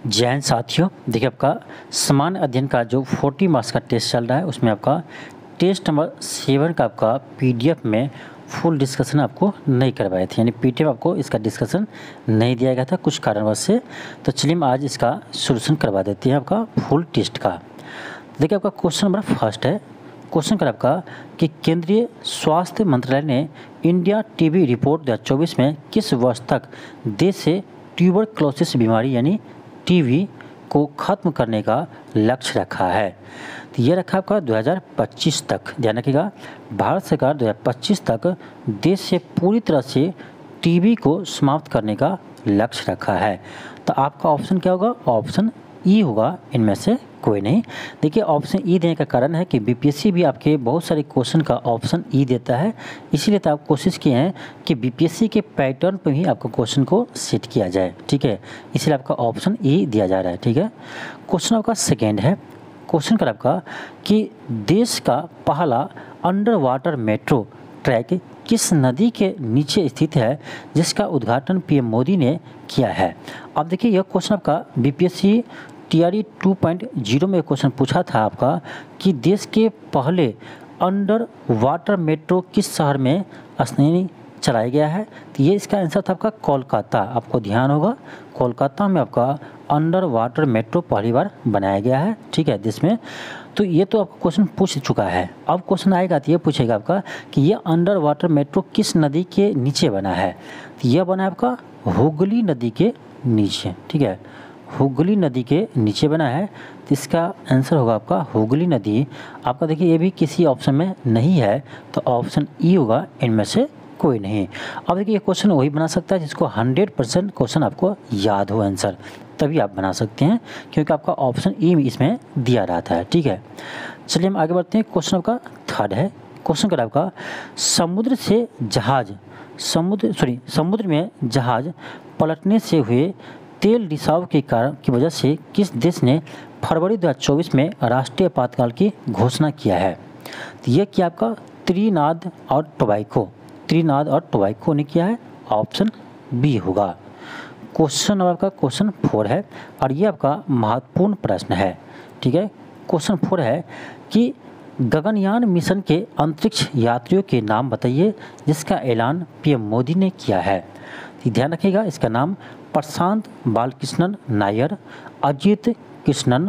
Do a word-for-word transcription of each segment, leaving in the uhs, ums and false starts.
जैन साथियों, देखिए आपका सामान्य अध्ययन का जो चालीस मार्क्स का टेस्ट चल रहा है उसमें आपका टेस्ट नंबर सेवन का आपका पीडीएफ में फुल डिस्कशन आपको नहीं करवाए थे, यानी पीडीएफ आपको इसका डिस्कशन नहीं दिया गया था कुछ कारणवश से। तो चलिए हम आज इसका सोल्यूशन करवा देते हैं आपका फुल टेस्ट का। देखिए आपका क्वेश्चन नंबर फर्स्ट है। क्वेश्चन कर आपका कि केंद्रीय स्वास्थ्य मंत्रालय ने इंडिया टीबी रिपोर्ट दो हज़ार चौबीस में किस वर्ष तक देश से ट्यूबरक्लोसिस बीमारी यानी टीबी को खत्म करने का लक्ष्य रखा है। तो ये रखा आपका दो हज़ार पच्चीस तक। ध्यान रखिएगा, भारत सरकार दो हज़ार पच्चीस तक देश से पूरी तरह से टीबी को समाप्त करने का लक्ष्य रखा है। तो आपका ऑप्शन क्या होगा? ऑप्शन ई होगा, इनमें से कोई नहीं। देखिए ऑप्शन ई देने का कारण है कि बीपीएससी भी आपके बहुत सारे क्वेश्चन का ऑप्शन ई देता है, इसीलिए तो आप कोशिश किए हैं कि बीपीएससी के पैटर्न पर ही आपको क्वेश्चन को सेट किया जाए, ठीक है, इसलिए आपका ऑप्शन ई दिया जा रहा है, ठीक है। क्वेश्चन आपका सेकेंड है। क्वेश्चन कर आपका कि देश का पहला अंडर वाटर मेट्रो ट्रैक किस नदी के नीचे स्थित है जिसका उद्घाटन पीएम मोदी ने किया है। अब देखिए यह क्वेश्चन आपका BPSC TRE two point zero में क्वेश्चन पूछा था आपका कि देश के पहले अंडर वाटर मेट्रो किस शहर में स्नेही चलाया गया है। तो ये इसका आंसर था आपका कोलकाता। आपको ध्यान होगा कोलकाता में आपका अंडर वाटर मेट्रो पहली बार बनाया गया है, ठीक है, देश में। तो ये तो आपको क्वेश्चन पूछ चुका है। अब क्वेश्चन आएगा तो ये पूछेगा आपका कि ये अंडर वाटर मेट्रो किस नदी के नीचे बना है। तो यह बना है आपका हुगली नदी के नीचे, ठीक है, हुगली नदी के नीचे बना है। तो इसका आंसर होगा आपका हुगली नदी। आपका देखिए ये भी किसी ऑप्शन में नहीं है, तो ऑप्शन ई होगा, इनमें से कोई नहीं। अब देखिए ये क्वेश्चन वही बना सकता है जिसको हंड्रेड परसेंट क्वेश्चन आपको याद हो आंसर, तभी आप बना सकते हैं, क्योंकि आपका ऑप्शन ई इसमें दिया रहता है, ठीक है। चलिए हम आगे बढ़ते हैं। क्वेश्चन आपका थर्ड है। क्वेश्चन का आपका समुद्र से जहाज समुद्र सॉरी समुद्र में जहाज पलटने से हुए तेल रिसाव के कारण की वजह से किस देश ने फरवरी दो हज़ार चौबीस में राष्ट्रीय आपातकाल की घोषणा किया है। तो यह किया आपका त्रिनाद और टोबैको त्रिनाद और टोबैको ने किया है, ऑप्शन बी होगा। क्वेश्चन नंबर आपका क्वेश्चन फोर है और ये आपका महत्वपूर्ण प्रश्न है, ठीक है। क्वेश्चन फोर है कि गगनयान मिशन के अंतरिक्ष यात्रियों के नाम बताइए जिसका ऐलान पीएम मोदी ने किया है। तो ध्यान रखिएगा, इसका नाम प्रशांत बालकृष्णन नायर, अजीत कृष्णन,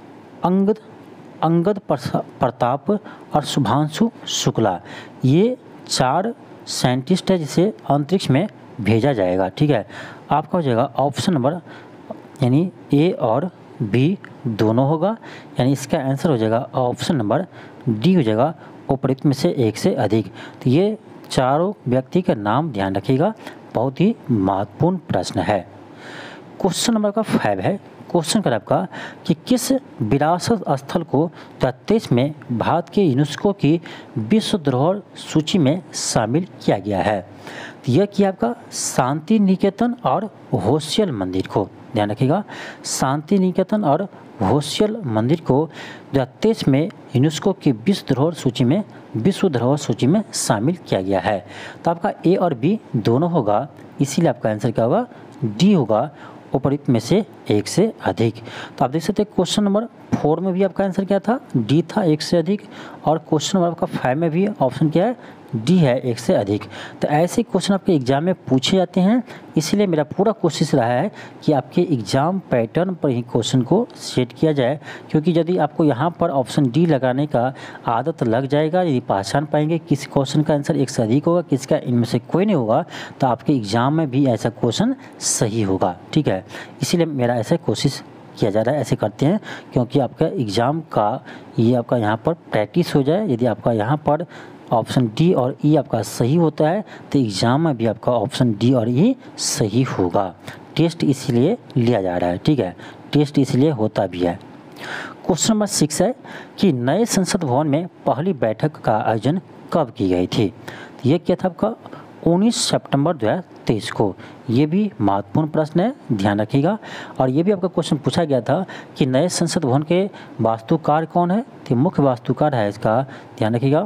अंगद अंगद प्रताप और शुभांशु शुक्ला, ये चार साइंटिस्ट है जिसे अंतरिक्ष में भेजा जाएगा, ठीक है। आपका हो जाएगा ऑप्शन नंबर यानी ए और बी दोनों होगा, यानी इसका आंसर हो जाएगा ऑप्शन नंबर डी हो जाएगा, उपरोक्त में से एक से अधिक। तो ये चारों व्यक्ति का नाम ध्यान रखिएगा, बहुत ही महत्वपूर्ण प्रश्न है। क्वेश्चन नंबर का फाइव है। क्वेश्चन कर आपका कि किस विरासत स्थल को दो हज़ार तेईस में भारत के यूनेस्को की विश्व धरोहर सूची में शामिल किया गया है। तो यह किया आपका शांति निकेतन और होशियल मंदिर को, ध्यान रखिएगा, शांति निकेतन और होशियल मंदिर को दो हज़ार तेईस में यूनेस्को की विश्व धरोहर सूची में विश्व धरोहर सूची में शामिल किया गया है। तो आपका ए और बी दोनों होगा, इसीलिए आपका आंसर क्या होगा? डी होगा, उपरोक्त में से एक से अधिक। तो आप देख सकते हैं क्वेश्चन नंबर फोर में भी आपका आंसर क्या था? डी था, एक से अधिक। और क्वेश्चन नंबर आपका फाइव में भी ऑप्शन क्या है? डी है, एक से अधिक। तो ऐसे क्वेश्चन आपके एग्जाम में पूछे जाते हैं, इसीलिए मेरा पूरा कोशिश रहा है कि आपके एग्जाम पैटर्न पर ही क्वेश्चन को सेट किया जाए, क्योंकि यदि आपको यहाँ पर ऑप्शन डी लगाने का आदत लग जाएगा, यदि पहचान पाएंगे किस क्वेश्चन का आंसर एक से अधिक होगा, किसका इनमें से कोई नहीं होगा, तो आपके एग्जाम में भी ऐसा क्वेश्चन सही होगा, ठीक है। इसीलिए मेरा ऐसा कोशिश किया जा रहा है, ऐसे करते हैं क्योंकि आपका एग्ज़ाम का ये आपका यहाँ पर प्रैक्टिस हो जाए। यदि आपका यहाँ पर ऑप्शन डी और ई आपका सही होता है तो एग्ज़ाम में भी आपका ऑप्शन डी और ई सही होगा। टेस्ट इसीलिए लिया जा रहा है, ठीक है, टेस्ट इसलिए होता भी है। क्वेश्चन नंबर सिक्स है कि नए संसद भवन में पहली बैठक का आयोजन कब की गई थी। तो ये क्या था आपका? उन्नीस सितंबर दो हज़ार तेईस को। ये भी महत्वपूर्ण प्रश्न है, ध्यान रखिएगा। और ये भी आपका क्वेश्चन पूछा गया था कि नए संसद भवन के वास्तुकार कौन है। तो मुख्य वास्तुकार है इसका, ध्यान रखिएगा,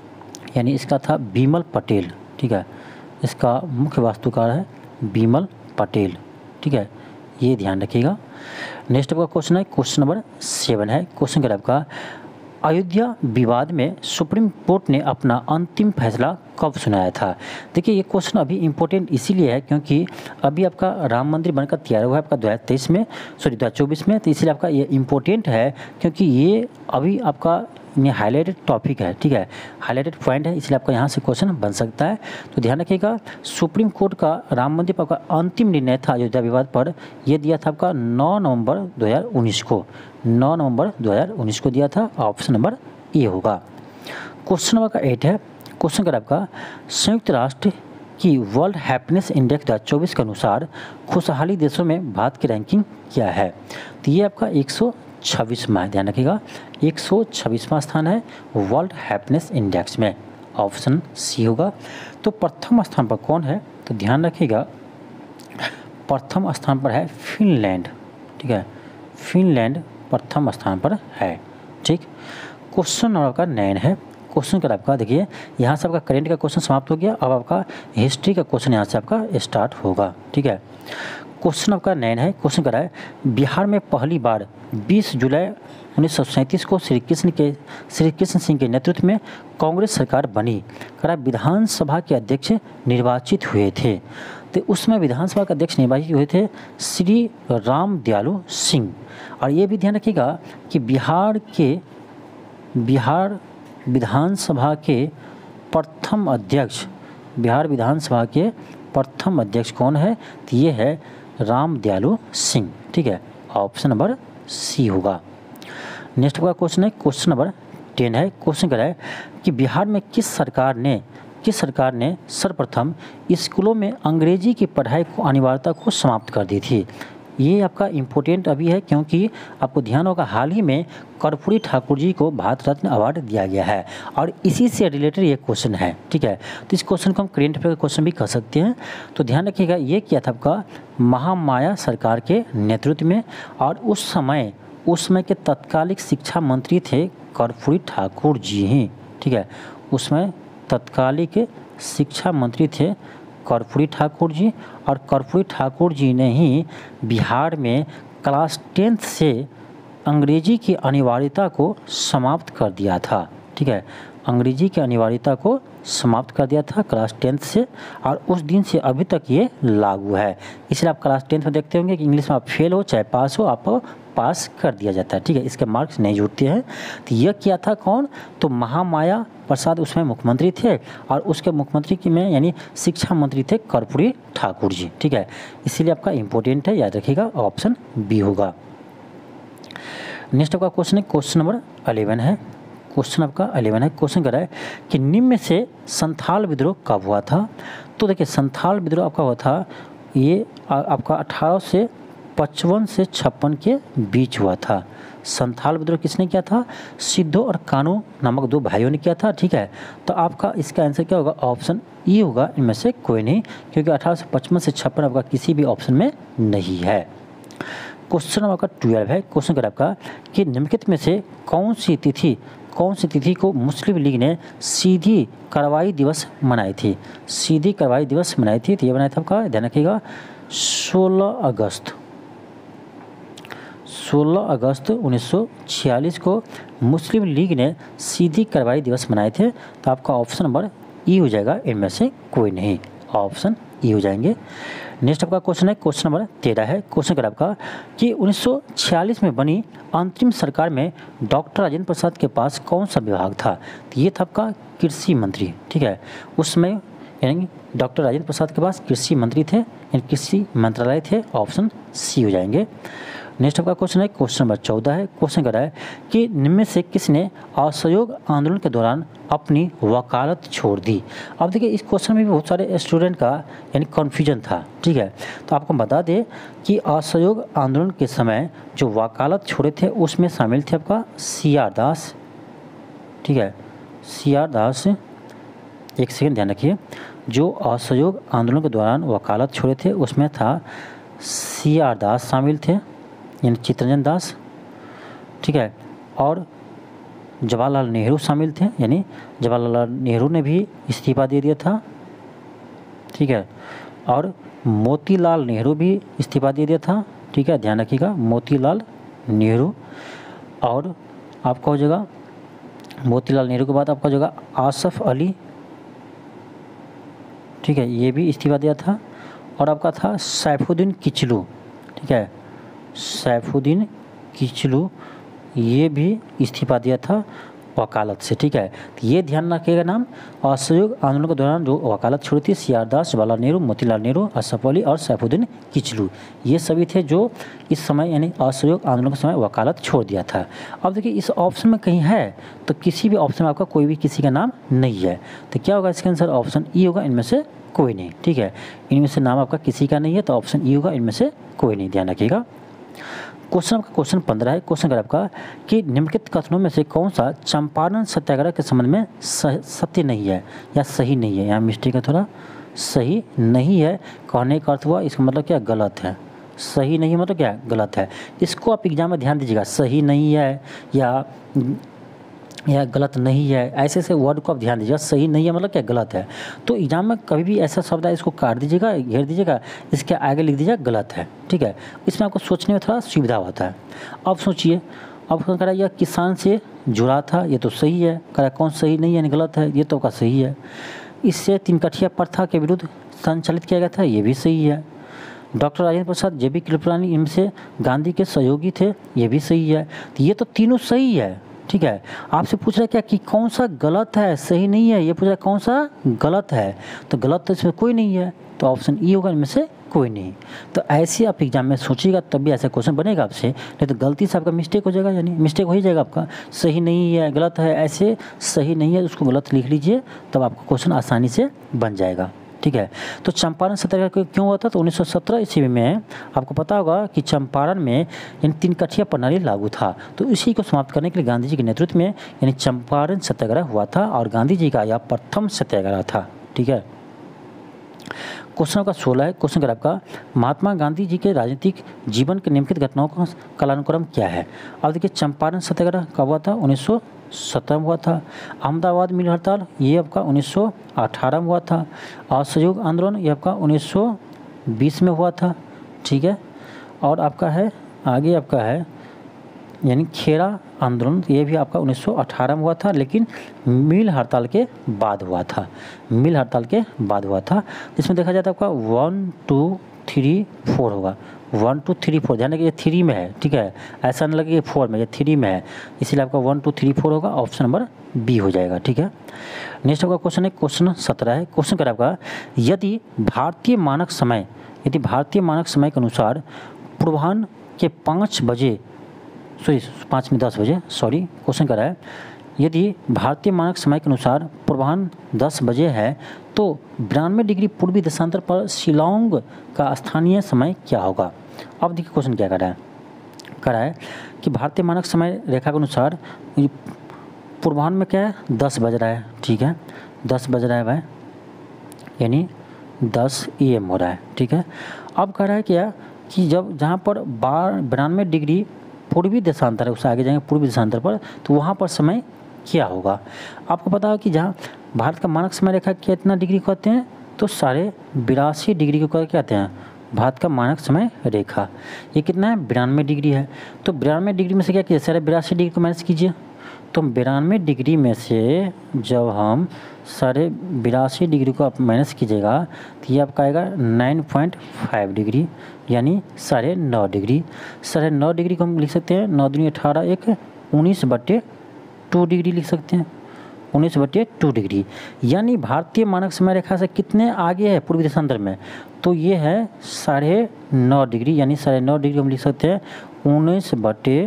यानी इसका था बिमल पटेल, ठीक है, इसका मुख्य वास्तुकार है बिमल पटेल, ठीक है, ये ध्यान रखिएगा। नेक्स्ट आपका क्वेश्चन है क्वेश्चन नंबर सेवन है। क्वेश्चन क्या आपका, अयोध्या विवाद में सुप्रीम कोर्ट ने अपना अंतिम फैसला कब सुनाया था। देखिए ये क्वेश्चन अभी इम्पोर्टेंट इसीलिए है क्योंकि अभी आपका राम मंदिर बनकर तैयार हुआ है आपका दो हज़ार तेईस में सॉरी दो हज़ार चौबीस में, तो इसलिए आपका ये इम्पोर्टेंट है क्योंकि ये अभी आपका ये हाईलाइटेड टॉपिक है, ठीक है, हाईलाइटेड पॉइंट है, इसलिए आपका यहाँ से क्वेश्चन बन सकता है। तो ध्यान रखिएगा, सुप्रीम कोर्ट का राम मंदिर पर आपका अंतिम निर्णय था अयोध्या विवाद पर, यह दिया था आपका नौ नवंबर दो हज़ार उन्नीस को, नौ नवंबर दो हज़ार उन्नीस को दिया था। ऑप्शन नंबर ए होगा। क्वेश्चन नंबर का एट है। क्वेश्चन का आपका, संयुक्त राष्ट्र की वर्ल्ड हैप्पीनेस इंडेक्स दो हज़ार चौबीस के अनुसार खुशहाली देशों में भारत की रैंकिंग क्या है। तो ये आपका एक सौ छब्बीसवां, ध्यान रखिएगा एक सौ छब्बीसवां स्थान है वर्ल्ड हैप्पीनेस इंडेक्स में। ऑप्शन सी होगा। तो प्रथम स्थान पर कौन है, तो ध्यान रखिएगा प्रथम स्थान पर है फिनलैंड, ठीक है, फिनलैंड प्रथम स्थान पर है। ठीक, क्वेश्चन नंबर का नाइन है। क्वेश्चन का आपका देखिए यहाँ से आपका करेंट का क्वेश्चन समाप्त हो गया, अब आपका हिस्ट्री का क्वेश्चन यहाँ से आपका स्टार्ट होगा। ठीक है, क्वेश्चन आपका नाइन है। क्वेश्चन कर रहा है, बिहार में पहली बार बीस जुलाई उन्नीस सौ सैंतीस को श्री कृष्ण के श्री कृष्ण सिंह के नेतृत्व में कांग्रेस सरकार बनी, करा विधानसभा के अध्यक्ष निर्वाचित हुए थे। तो उसमें विधानसभा के अध्यक्ष निर्वाचित हुए थे श्री राम दयालु सिंह। और ये भी ध्यान रखिएगा कि बिहार के बिहार विधानसभा के प्रथम अध्यक्ष बिहार विधानसभा के प्रथम अध्यक्ष कौन है, तो ये है राम दयालु सिंह। ठीक है, ऑप्शन नंबर सी होगा। नेक्स्ट का क्वेश्चन है क्वेश्चन नंबर टेन है। क्वेश्चन क्या है कि बिहार में किस सरकार ने किस सरकार ने सर्वप्रथम स्कूलों में अंग्रेजी की पढ़ाई को अनिवार्यता को समाप्त कर दी थी। ये आपका इम्पोर्टेंट अभी है क्योंकि आपको ध्यान होगा हाल ही में कर्पूरी ठाकुर जी को भारत रत्न अवार्ड दिया गया है और इसी से रिलेटेड ये क्वेश्चन है। ठीक है, तो इस क्वेश्चन को हम करेंट अफेयर का क्वेश्चन भी कह सकते हैं। तो ध्यान रखिएगा ये किया था आपका महामाया सरकार के नेतृत्व में, और उस समय उस समय के तत्कालिक शिक्षा मंत्री थे कर्पूरी ठाकुर जी ही। ठीक है, उसमें तत्कालिक शिक्षा मंत्री थे कर्पूरी ठाकुर जी, और कर्पूरी ठाकुर जी ने ही बिहार में क्लास टेंथ से अंग्रेजी की अनिवार्यता को समाप्त कर दिया था। ठीक है, अंग्रेजी की अनिवार्यता को समाप्त कर दिया था क्लास टेंथ से, और उस दिन से अभी तक ये लागू है। इसलिए आप क्लास टेंथ में देखते होंगे कि इंग्लिश में आप फेल हो चाहे पास हो, आपको पास कर दिया जाता है। ठीक है, इसके मार्क्स नहीं जुड़ते हैं। तो यह किया था कौन, तो महामाया प्रसाद उसमें मुख्यमंत्री थे, और उसके मुख्यमंत्री की में यानी शिक्षा मंत्री थे कर्पूरी ठाकुर जी। ठीक है, इसीलिए आपका इम्पोर्टेंट है, याद रखिएगा ऑप्शन बी होगा। नेक्स्ट आपका क्वेश्चन है क्वेश्चन नंबर अलेवन है। क्वेश्चन आपका अलेवन है। क्वेश्चन कर रहा है कि निम्न में से संथाल विद्रोह कब हुआ था। तो देखिए संथाल विद्रोह आपका हुआ था ये आपका अठारह से पचपन से छप्पन के बीच हुआ था। संथाल विद्रोह किसने किया था, सिद्धो और कानू नामक दो भाइयों ने किया था। ठीक है, तो आपका इसका आंसर क्या होगा, ऑप्शन ई होगा, इनमें से कोई नहीं, क्योंकि अठारह सौ पचपन से छप्पन आपका किसी भी ऑप्शन में नहीं है। क्वेश्चन आपका ट्वेल्व है। क्वेश्चन कर आपका कि निम्नलिखित में से कौन सी तिथि कौन सी तिथि को मुस्लिम लीग ने सीधी कार्रवाई दिवस मनाई थी। सीधी कार्रवाई दिवस मनाई थी, तो ये बनाया था आपका, ध्यान रखिएगा सोलह अगस्त सोलह अगस्त उन्नीस सौ छियालीस को मुस्लिम लीग ने सीधी कार्रवाई दिवस मनाए थे। तो आपका ऑप्शन नंबर ई हो जाएगा, इनमें से कोई नहीं, ऑप्शन ई हो जाएंगे। नेक्स्ट आपका क्वेश्चन है क्वेश्चन नंबर तेरह है। क्वेश्चन कर आपका कि उन्नीस सौ छियालीस में बनी अंतरिम सरकार में डॉक्टर राजेंद्र प्रसाद के पास कौन सा विभाग था। तो ये था आपका कृषि मंत्री। ठीक है, उसमें यानी डॉक्टर राजेंद्र प्रसाद के पास कृषि मंत्री थे, यानी कृषि मंत्रालय थे, ऑप्शन सी हो जाएंगे। नेक्स्ट आपका क्वेश्चन है क्वेश्चन नंबर चौदह है। क्वेश्चन कर रहा है कि निम्न में से किसने असहयोग आंदोलन के दौरान अपनी वकालत छोड़ दी। अब देखिए इस क्वेश्चन में भी बहुत सारे स्टूडेंट का यानी कन्फ्यूजन था। ठीक है, तो आपको बता दें कि असहयोग आंदोलन के समय जो वकालत छोड़े थे उसमें शामिल थे आपका सी आर दास। ठीक है, सी आर दास, एक सेकेंड ध्यान रखिए, जो असहयोग आंदोलन के दौरान वकालत छोड़े थे उसमें था सी आर दास शामिल थे, यानी चित्तरंजन दास। ठीक है, और जवाहरलाल नेहरू शामिल थे, यानी जवाहरलाल नेहरू ने भी इस्तीफा दे दिया था। ठीक है, और मोतीलाल नेहरू भी इस्तीफा दे दिया था। ठीक है, ध्यान रखिएगा, मोतीलाल नेहरू। और आपका हो जाएगा मोतीलाल नेहरू के बाद आपका हो जाएगा आसफ अली, ठीक है, ये भी इस्तीफा दिया था। और आपका था सैफुद्दीन किचलू, ठीक है, सैफुद्दीन किचलू, ये भी इस्तीफा दिया था वकालत से, ठीक है। तो ये ध्यान रखिएगा नाम। असहयोग आंदोलन के दौरान जो वकालत छोड़ी थी, सी आर दास, जवाहरलाल नेहरू, मोतीलाल नेहरू, आसफ अली और सैफुद्दीन किचलू, ये सभी थे जो इस समय यानी असहयोग आंदोलन के समय वकालत छोड़ दिया था। अब देखिए इस ऑप्शन में कहीं है तो किसी भी ऑप्शन में आपका कोई भी किसी का नाम नहीं है, तो क्या होगा इसका आंसर? ऑप्शन ई होगा, इनमें से कोई नहीं, ठीक है, इनमें से नाम आपका किसी का नहीं है तो ऑप्शन ई होगा, इनमें से कोई नहीं, ध्यान रखिएगा। क्वेश्चन आपका क्वेश्चन पंद्रह है। क्वेश्चन अगर आपका कि निम्नलिखित कथनों में से कौन सा चंपारण सत्याग्रह के संबंध में सत्य नहीं है या सही नहीं है? यहाँ मिस्टेक है, थोड़ा सही नहीं है कहने का अर्थ हुआ, इसका मतलब क्या? गलत है। सही नहीं मतलब क्या? गलत है। इसको आप एग्जाम में ध्यान दीजिएगा, सही नहीं है या या गलत नहीं है, ऐसे ऐसे वर्ड को आप ध्यान दीजिएगा। सही नहीं है मतलब क्या? गलत है। तो एग्जाम में कभी भी ऐसा शब्द है इसको काट दीजिएगा, घेर दीजिएगा, इसके आगे लिख दीजिएगा गलत है, ठीक है। इसमें आपको सोचने में थोड़ा सुविधा होता है। अब सोचिए, अब कह रहा है यह किसान से जुड़ा था, ये तो सही है। कह रहा है कौन सही नहीं है, गलत है, ये तो आपका सही है। इससे तीन कठिया प्रथा के विरुद्ध संचालित किया गया था, ये भी सही है। Doctor Rajendra Prasad, J B Kripalani इनसे गांधी के सहयोगी थे, ये भी सही है। तो ये तो तीनों सही है, ठीक है। आपसे पूछ रहा है क्या कि कौन सा गलत है, सही नहीं है, ये पूछ रहा है कौन सा गलत है, तो गलत तो इसमें कोई नहीं है, तो ऑप्शन ई होगा, इनमें से कोई नहीं। तो ऐसे आप एग्जाम में सोचिएगा तब भी ऐसा क्वेश्चन बनेगा आपसे, नहीं तो गलती से आपका मिस्टेक हो जाएगा, यानी मिस्टेक हो ही जाएगा आपका। सही नहीं है, गलत है, ऐसे सही नहीं है उसको गलत लिख लीजिए, तब आपका क्वेश्चन आसानी से बन जाएगा, ठीक है। तो चंपारण सत्याग्रह क्यों हुआ था? तो उन्नीस सौ सत्रह ईस्वी में आपको पता होगा कि चंपारण में इन तीन कठिया प्रणाली लागू था, तो इसी को समाप्त करने के लिए गांधी जी के नेतृत्व में यानी चंपारण सत्याग्रह हुआ था और गांधी जी का यह प्रथम सत्याग्रह था, ठीक है। क्वेश्चन का सोलह है। क्वेश्चन अगर आपका महात्मा गांधी जी के राजनीतिक जीवन के निम्नलिखित घटनाओं का कालानुक्रम क्या है? अब देखिए चंपारण सत्याग्रह कब हुआ था? उन्नीस सौ सत्रह में हुआ था। अहमदाबाद मिल हड़ताल ये आपका उन्नीस सौ अठारह में हुआ था। असहयोग आंदोलन ये आपका उन्नीस सौ बीस में हुआ था, ठीक है। और आपका है आगे आपका है यानी खेरा आंदोलन, ये भी आपका उन्नीस सौ अठारह में हुआ था, लेकिन मिल हड़ताल के बाद हुआ था, मिल हड़ताल के बाद हुआ था। जिसमें देखा जाता है आपका वन टू थ्री फोर होगा, वन टू थ्री फोर, ध्यान रखिए ये थ्री में है, ठीक है, ऐसा न लगे ये फोर में, ये थ्री में है, इसीलिए आपका वन टू थ्री फोर होगा, ऑप्शन नंबर बी हो जाएगा, ठीक है। नेक्स्ट आपका क्वेश्चन है क्वेश्चन सत्रह है। क्वेश्चन कर आपका यदि भारतीय मानक समय यदि भारतीय मानक समय के अनुसार पूर्वाह्न के पाँच बजे सॉरी पाँच में दस बजे सॉरी क्वेश्चन कर रहा है यदि भारतीय मानक समय के अनुसार पूर्वाह्न दस बजे है तो बिरानवे डिग्री पूर्वी देशांतर पर शिलोंग का स्थानीय समय क्या होगा? अब देखिए क्वेश्चन क्या कर रहा है कर रहा है कि भारतीय मानक समय रेखा के अनुसार पूर्वाह्न में क्या है? दस बज रहा है, ठीक है, दस बज रहा है भाई, यानी दस ए एम हो रहा है, ठीक है। अब कह रहा है क्या कि जब जहाँ पर बार बिरानवे डिग्री पूर्वी देशांतर है, उससे आगे जाएंगे पूर्वी देशांतर पर, तो वहाँ पर समय क्या होगा? आपको पता है कि जहाँ भारत का मानक समय रेखा कितना डिग्री कहते हैं? तो साढ़े बिरासी डिग्री को क्या कहते हैं? भारत का मानक समय रेखा। ये कितना है? बिरानवे डिग्री है। तो बिरानवे डिग्री में से क्या कीजिए? साढ़े बिरासी डिग्री को माइनस कीजिए, तो बिरानवे डिग्री में से जब हम साढ़े बिरासी डिग्री को आप माइनस कीजिएगा तो ये आपका आएगा नाइन पॉइंट फाइव डिग्री, यानी साढ़े नौ डिग्री। साढ़े नौ डिग्री को हम लिख सकते हैं नौ दूनी अठारह एक उन्नीस बटे टू डिग्री लिख सकते हैं, उन्नीस बटे टू डिग्री, यानी भारतीय मानक समय रेखा से कितने आगे है पूर्वी देशांतर में? तो ये है साढ़े नौ डिग्री, यानी साढ़े नौ डिग्री हम लिख सकते हैं उन्नीस बटे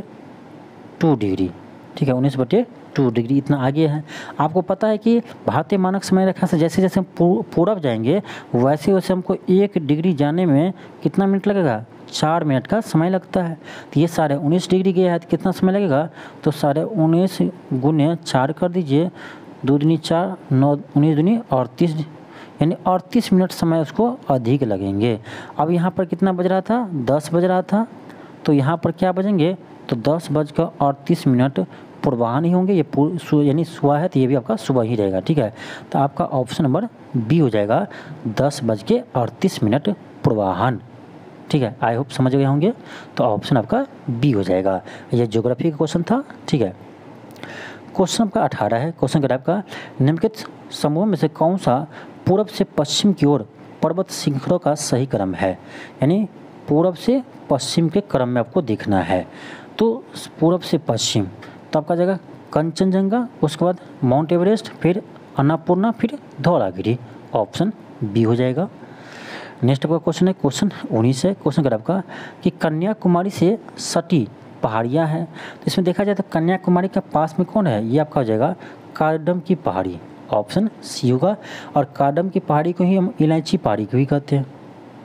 टू डिग्री, ठीक है, उन्नीस बटे टू डिग्री इतना आगे है। आपको पता है कि भारतीय मानक समय रेखा से जैसे जैसे हम पूरब जाएंगे वैसे वैसे हमको एक डिग्री जाने में कितना मिनट लगेगा? चार मिनट का समय लगता है। तो ये साढ़े उन्नीस डिग्री गया है तो कितना समय लगेगा? तो साढ़े उन्नीस गुने चार कर दीजिए, दो दूनी चार, नौ उन्नीस दूनी अड़तीस, यानी अड़तीस मिनट समय उसको अधिक लगेंगे। अब यहाँ पर कितना बज रहा था? दस बज रहा था, तो यहाँ पर क्या बजेंगे? तो दस बज कर अड़तीस मिनट पूर्वाह्न ही होंगे, ये यानी सुबह है तो ये भी आपका सुबह ही रहेगा, ठीक है। तो आपका ऑप्शन नंबर बी हो जाएगा, दस बज के अड़तीस मिनट पूर्वाह्न, ठीक। ठीक है, आई होप समझ गए होंगे। तो ऑप्शन आपका बी हो जाएगा। यह ज्योग्राफी का क्वेश्चन था, ठीक है। क्वेश्चन आपका अठारह है। क्वेश्चन क्या है आपका, निम्नलिखित समूह में से कौन सा पूर्व से पश्चिम की ओर पर्वत श्रृंखलों का सही क्रम है, यानी पूर्व से पश्चिम के क्रम में आपको देखना है। तो पूर्व से पश्चिम तो आपका जाएगा कंचनजंगा, उसके बाद माउंट एवरेस्ट, फिर अन्नपूर्णा, फिर धौलागिरी। ऑप्शन बी हो जाएगा। नेक्स्ट आपका क्वेश्चन है क्वेश्चन उन्नीस है। क्वेश्चन क्या आपका कि कन्याकुमारी से सटी पहाड़ियाँ हैं, तो इसमें देखा जाए तो कन्याकुमारी के पास में कौन है, ये आपका हो जाएगा कार्डम की पहाड़ी। ऑप्शन सी होगा। और कार्डम की पहाड़ी को ही हम इलायची पहाड़ी को भी कहते हैं,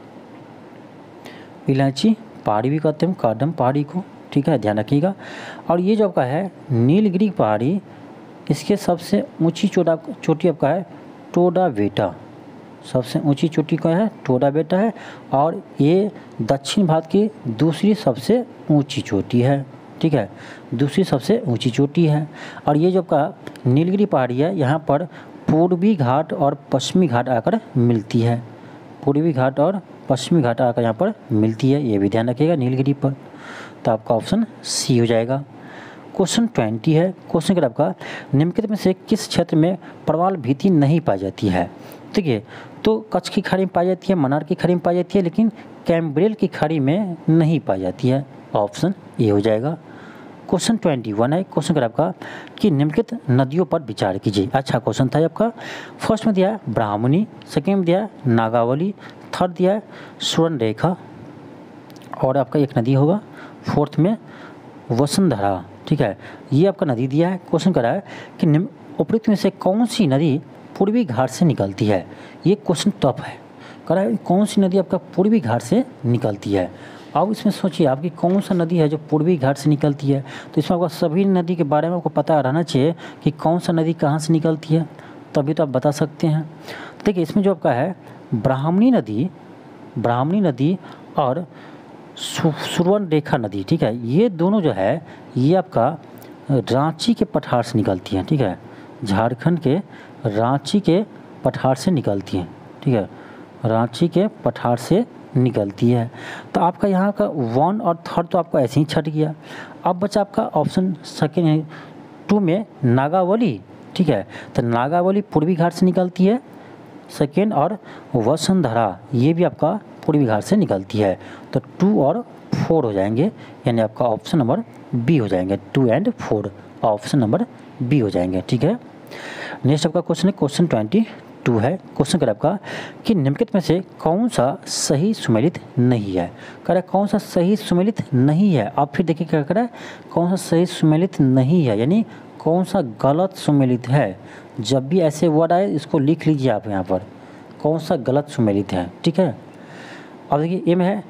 इलायची पहाड़ी भी कहते हैं हम कार्डम पहाड़ी को, ठीक है, ध्यान रखिएगा। और ये जो आपका है नीलगिरी पहाड़ी, इसके सबसे ऊंची चोटा चोटी आपका है टोडा बेटा, सबसे ऊंची चोटी का है टोडा बेटा है, और ये दक्षिण भारत की दूसरी सबसे ऊंची चोटी है, ठीक है, दूसरी सबसे ऊंची चोटी है। और ये जो आपका नीलगिरी पहाड़ी है, यहाँ पर पूर्वी घाट और पश्चिमी घाट आकर मिलती है, पूर्वी घाट और पश्चिमी घाट आकर यहाँ पर मिलती है, ये भी ध्यान रखिएगा नीलगिरी पर। तो आपका ऑप्शन सी हो जाएगा। क्वेश्चन ट्वेंटी है। क्वेश्चन क्या आपका निम्नलिखित में से किस क्षेत्र में प्रवाल भीति नहीं पाई जाती है, ठीक है। तो कच्छ की खाड़ी में पाई जाती है, मन्नार की खाड़ी में पाई जाती है, लेकिन कैम्ब्रेल की खाड़ी में नहीं पाई जाती है। ऑप्शन ए हो जाएगा। क्वेश्चन ट्वेंटी वन है। क्वेश्चन क्या आपका कि निम्नलिखित नदियों पर विचार कीजिए। अच्छा क्वेश्चन था आपका। फर्स्ट में दिया है ब्राह्मणी, सेकेंड में दिया है नागावली, थर्ड दिया है स्वर्णरेखा, और आपका एक नदी होगा फोर्थ में वसुंधरा, ठीक है, ये आपका नदी दिया है। क्वेश्चन कर रहा है कि निम्न उपरोक्त में से कौन सी नदी पूर्वी घाट से निकलती है। ये क्वेश्चन टफ है, कह रहा है कौन सी नदी आपका पूर्वी घाट से निकलती है। अब इसमें सोचिए आपकी कौन सा नदी है जो पूर्वी घाट से निकलती है, तो इसमें आपका सभी नदी के बारे में आपको पता रहना चाहिए कि कौन सा नदी कहाँ से निकलती है, तभी तो आप बता सकते हैं। देखिए इसमें जो आपका है ब्राह्मणी नदी, ब्राह्मणी नदी और स्वर्णरेखा नदी, ठीक है, ये दोनों जो है ये आपका रांची के पठार से निकलती हैं, ठीक है, झारखंड के रांची के पठार से निकलती हैं, ठीक है, रांची के पठार से निकलती है। तो आपका यहाँ का वन और थर्ड तो आपका ऐसे ही छट गया। अब बचा आपका ऑप्शन सेकेंड टू में नागावली, ठीक है, तो नागावली पूर्वी घाट से निकलती है सेकेंड, और वसुंधरा ये भी आपका पूर्वी घाट से निकलती है। तो टू और फोर हो जाएंगे, यानी आपका ऑप्शन नंबर बी हो जाएंगे, two and four option number B हो जाएंगे, ठीक है। नेक्स्ट आपका क्वेश्चन है क्वेश्चन ट्वेंटी टू है। क्वेश्चन कर आपका कि निम्नलिखित में से कौन सा सही सुमेलित नहीं है, कह रहा है कौन सा सही सुमेलित नहीं है। आप फिर देखिए क्या कर रहा है, कौन सा सही सुमेलित नहीं है, यानी कौन सा गलत सुमेलित है। जब भी ऐसे वर्ड आए इसको लिख लीजिए आप यहाँ पर, कौन सा गलत सुमेलित है, ठीक है। अब देखिए ए में है